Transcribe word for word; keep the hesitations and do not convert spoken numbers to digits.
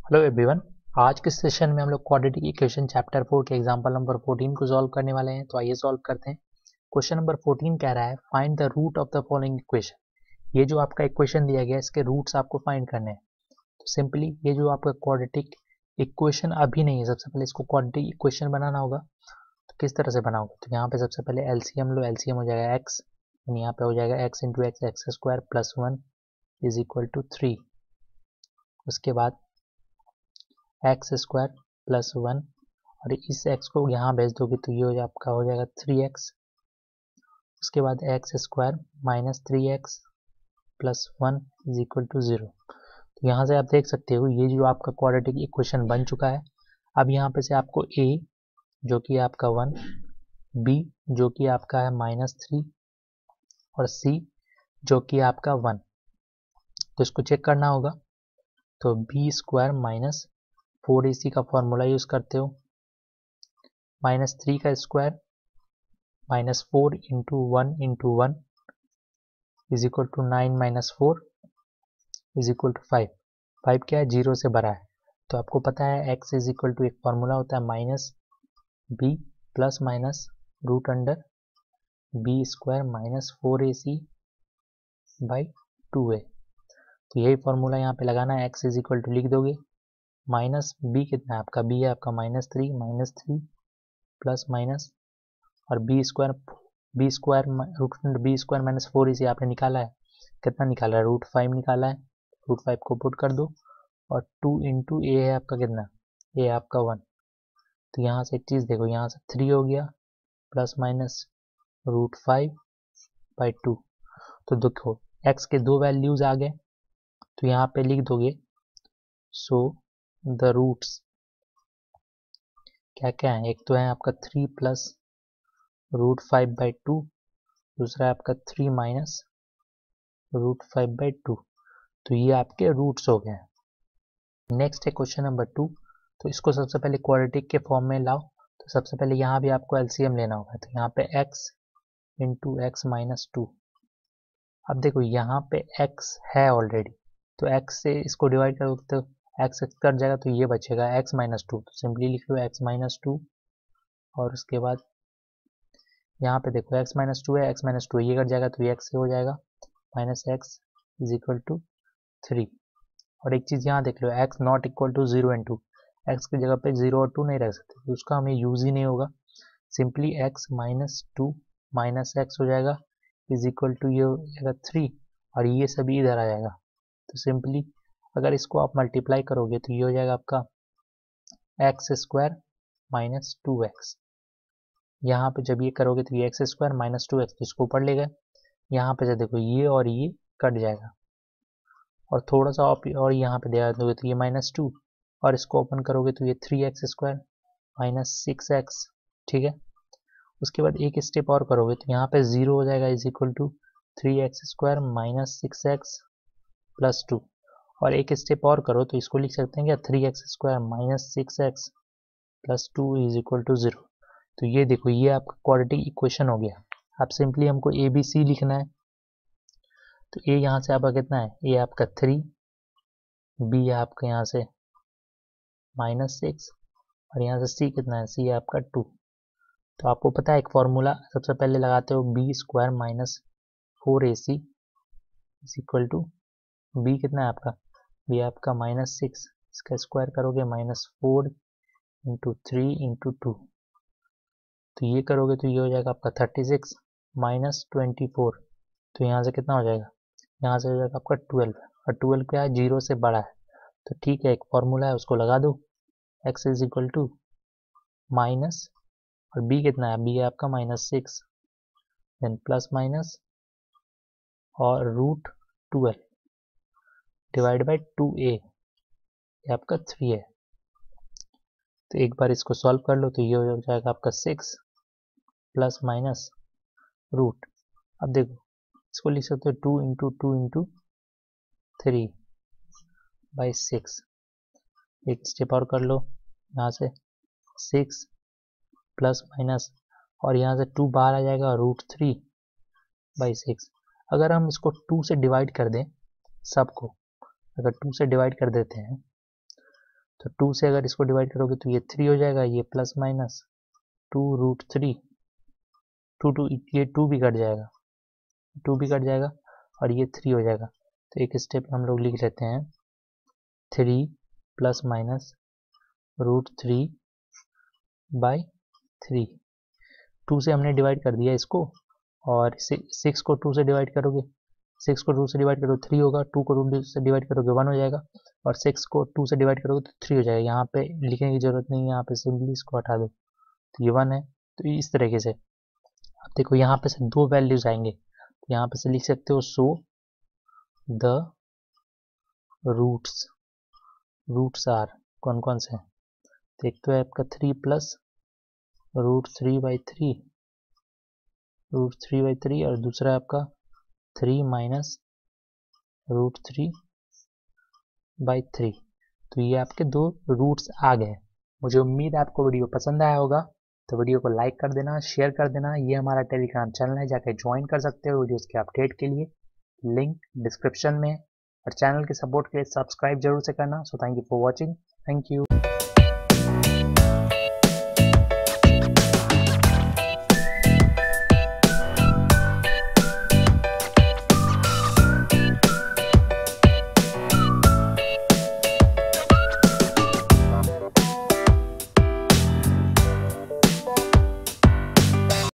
Hello everyone. आज के session में हम लोग क्वाड्रेटिक इक्वेशन चैप्टर फोर के एग्जांपल नंबर फोर्टीन को सॉल्व करने वाले हैं। तो आइए सॉल्व करते हैं। क्वेश्चन नंबर फोर्टीन कह रहा है find the root of the following equation. ये जो आपका इक्वेशन दिया गया है इसके रूट्स आपको फाइंड करने हैं। तो सिंपली ये जो आपका क्वाड्रेटिक इक्वेशन अभी नहीं है, सबसे पहले इसको क्वाड्रेटिक इक्वेशन बनाना होगा। तो किस तरह से बनाओगे? तो यहाँ पे सबसे पहले एलसीएम लो। एलसीएम हो जाएगा एक्स, यहाँ पे हो जाएगा x into x, x square plus one is equal to three. उसके बाद एक्स स्क्वायर प्लस वन और इस एक्स को यहाँ भेज दोगे तो ये हो आपका हो जाएगा थ्री एक्स। उसके बाद x square minus three x plus one is equal to zero. तो यहाँ से आप देख सकते हो ये जो आपका क्वाड्रेटिक इक्वेशन बन चुका है। अब यहाँ पे से आपको ए जो कि आपका वन, बी जो कि आपका है माइनस थ्री और सी जो कि आपका वन, तो इसको चेक करना होगा। तो b square minus four a c का फॉर्मूला यूज़ करते हो, माइनस थ्री का square minus four into one into one is equal to nine minus four is equal to five. Five क्या है? जीरो से बड़ा है। तो आपको पता है एक्स इज इक्वल टू एक फॉर्मूला होता है minus b plus minus root under b square minus four a c by two a. तो यही फॉर्मूला यहाँ पे लगाना है। एक्स इज इक्वल टू लिख दोगे माइनस बी कितना है आपका? बी है आपका minus three, minus three plus minus और b square b square root under b square minus four इसे आपने निकाला है। कितना निकाला है? रूट फाइव निकाला है। रूट फाइव को पुट कर दो और टू इंटू ए है आपका कितना? ए आपका वन। तो यहाँ से एक चीज़ देखो, यहाँ से थ्री हो गया plus minus root five by two. तो देखो एक्स के दो वैल्यूज आ गए, तो यहाँ पे लिख दोगे सो द रूट्स क्या क्या है? एक तो है आपका three plus root five by two, दूसरा है आपका three minus root five by two. तो ये आपके रूट्स हो गए। नेक्स्ट है क्वेश्चन नंबर टू। तो इसको सबसे पहले क्वाड्रेटिक के फॉर्म में लाओ। तो सबसे पहले यहाँ भी आपको एलसीएम लेना होगा। तो यहाँ पे x into x minus two. अब देखो यहाँ पे x है ऑलरेडी, तो x से इसको डिवाइड करोगे तो x कट जाएगा तो ये बचेगा x माइनस टू। तो सिंपली लिख लो x माइनस टू और उसके बाद यहाँ पे देखो x माइनस टू है, x माइनस टू ये कट जाएगा तो ये x से हो जाएगा minus x is equal to three. और एक चीज़ यहाँ देख लो, x not equal to zero and two, x की जगह पे जीरो और टू नहीं रख सकते, तो उसका हमें यूज़ ही नहीं होगा। Simply x minus two minus x हो जाएगा इज इक्वल टू ये हो जाएगा थ्री और ये सभी इधर आ जाएगा। तो सिंपली अगर इसको आप मल्टीप्लाई करोगे तो ये हो जाएगा आपका x square minus two x. यहाँ पे जब ये करोगे तो ये x square minus two x, तो इसको ऊपर ले गए। यहाँ पे से देखो ये और ये कट जाएगा और थोड़ा सा और यहाँ पे दे दोगे तो ये माइनस टू और इसको ओपन करोगे तो ये three x square minus six x. ठीक है, उसके बाद एक स्टेप और करोगे तो यहाँ पे जीरो हो जाएगा is equal to three x square minus six x plus two. और एक स्टेप और करो तो इसको लिख सकते हैं क्या? Three x square minus six x plus two is equal to zero. तो ये देखो ये आपका क्वाड्रेटिक इक्वेशन हो गया। अब सिंपली हमको ए बी सी लिखना है। तो ए यहाँ से आपका कितना है? ए आपका थ्री, बी आपका यहाँ से माइनस सिक्स और यहाँ से सी कितना है? सी आपका टू। तो आपको पता है एक फॉर्मूला सबसे पहले लगाते हो, b square minus four a c is equal to b कितना है आपका? बी आपका माइनस सिक्स, इसका स्क्वायर करोगे minus four into three into two. तो ये करोगे तो ये हो जाएगा आपका thirty six minus twenty four. तो यहाँ से कितना हो जाएगा? यहाँ से हो जाएगा आपका ट्वेल्व। और ट्वेल्व क्या है? जीरो से बड़ा है। तो ठीक है, एक फॉर्मूला है उसको लगा दो, x is equal to minus और b कितना है? b है आपका minus six then plus minus और root twelve divide by two a, ये आपका थ्री है। तो एक बार इसको सॉल्व कर लो तो ये हो जाएगा आपका सिक्स प्लस माइनस रूट। अब देखो इसको लिख सकते हो two into two into three by six. एक स्टेप और कर लो, यहाँ से सिक्स प्लस माइनस और यहाँ से टू बाहर आ जाएगा रूट थ्री बाई सिक्स। अगर हम इसको टू से डिवाइड कर दें सबको, अगर टू से डिवाइड कर देते हैं तो टू से अगर इसको डिवाइड करोगे तो ये थ्री हो जाएगा, ये plus minus two root three, two two ये टू भी कट जाएगा, टू भी कट जाएगा और ये थ्री हो जाएगा। तो एक स्टेप हम लोग लिख लेते हैं three plus minus root three by three. Two से हमने डिवाइड कर दिया इसको, और सिक्स को टू से डिवाइड करोगे, सिक्स को टू से डिवाइड करोगे थ्री होगा, टू को टू से डिवाइड करोगे वन हो जाएगा, और सिक्स को टू से डिवाइड करोगे तो थ्री हो जाएगा। यहाँ पे लिखने की जरूरत नहीं है, यहाँ पे सिंपली इसको हटा दो तो ये वन है। तो इस तरीके से अब देखो यहाँ पे से दो वैल्यूज आएंगे, तो यहाँ पे से लिख सकते हो so the roots, roots are कौन कौन से, तो एक तो है आपका three plus root three by three, root three by three, और दूसरा है आपका three minus root three by three. तो ये आपके दो रूट्स आ गए। मुझे उम्मीद है आपको वीडियो पसंद आया होगा, तो वीडियो को लाइक कर देना, शेयर कर देना। ये हमारा टेलीग्राम चैनल है, जाकर ज्वाइन कर सकते हो वीडियोस के अपडेट के लिए, लिंक डिस्क्रिप्शन में। और चैनल के सपोर्ट के लिए सब्सक्राइब जरूर से करना। So thank you for watching, thank you.